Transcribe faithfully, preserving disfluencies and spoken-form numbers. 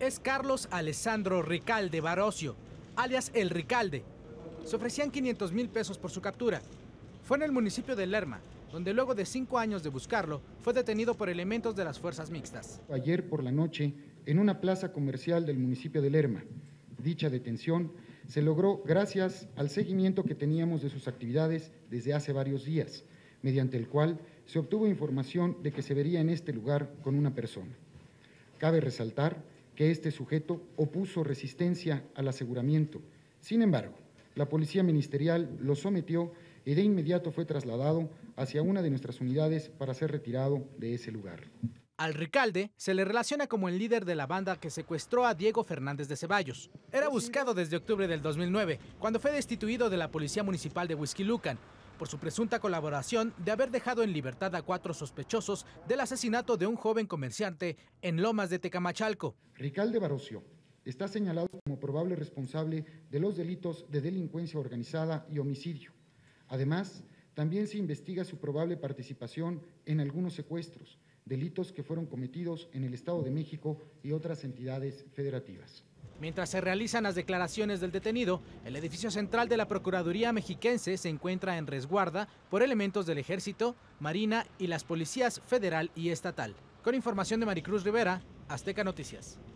es Carlos Alessandro Ricalde Barocio, alias El Ricalde. Se ofrecían quinientos mil pesos por su captura. Fue en el municipio de Lerma, donde luego de cinco años de buscarlo, fue detenido por elementos de las fuerzas mixtas. Ayer por la noche, en una plaza comercial del municipio de Lerma. Dicha detención se logró gracias al seguimiento que teníamos de sus actividades desde hace varios días, mediante el cual se obtuvo información de que se vería en este lugar con una persona. Cabe resaltar que este sujeto opuso resistencia al aseguramiento. Sin embargo, la Policía Ministerial lo sometió y de inmediato fue trasladado hacia una de nuestras unidades para ser retirado de ese lugar. Al Ricalde se le relaciona como el líder de la banda que secuestró a Diego Fernández de Ceballos. Era buscado desde octubre del dos mil nueve, cuando fue destituido de la Policía Municipal de Huixquilucan, por su presunta colaboración de haber dejado en libertad a cuatro sospechosos del asesinato de un joven comerciante en Lomas de Tecamachalco. Ricalde Barocio está señalado como probable responsable de los delitos de delincuencia organizada y homicidio. Además, también se investiga su probable participación en algunos secuestros, delitos que fueron cometidos en el Estado de México y otras entidades federativas. Mientras se realizan las declaraciones del detenido, el edificio central de la Procuraduría Mexiquense se encuentra en resguarda por elementos del Ejército, Marina y las policías federal y estatal. Con información de Maricruz Rivera, Azteca Noticias.